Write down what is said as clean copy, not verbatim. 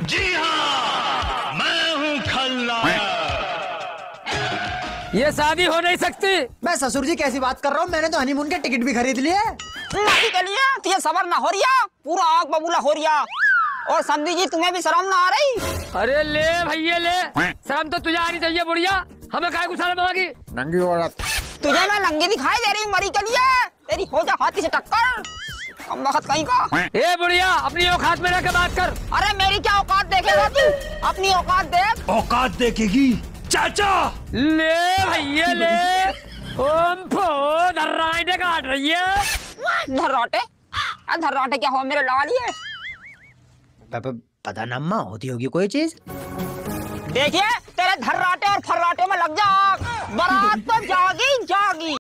जी हाँ, मैं हूँ खलनायक। ये शादी हो नहीं सकती। मैं ससुर जी कैसी बात कर रहा हूँ, मैंने तो हनीमून के टिकट भी खरीद लिए। नहीं के लिए तुझे सबर ना हो रिया, पूरा आग बबूला हो रिया। और संधि जी तुम्हें भी शर्म ना आ रही? अरे ले भैया ले, शर्म तो तुझे आनी चाहिए बुढ़िया, हमें काहे को शर्म आगी। नंगी औरत तुझे मैं नंगी दिखाई दे रही हूँ मरी के लिए, तेरी हो जा हाथी से टक्कर। कम वक्त कहीं का। ए बुढ़िया अपनी औकात में रह के बात कर। अरे मेरी क्या औकात देखेगा तू, अपनी औकात देख। औकात देखेगी चाचा। ले भैया ले, ओम फो धर्राटे काट रही है। धर्राटे क्या हो मेरे लाल ये? पता नम्मा होती होगी कोई चीज। देखिए तेरे धर्राटे और फर्राटे में लग जा, बारात तो जागी जागी।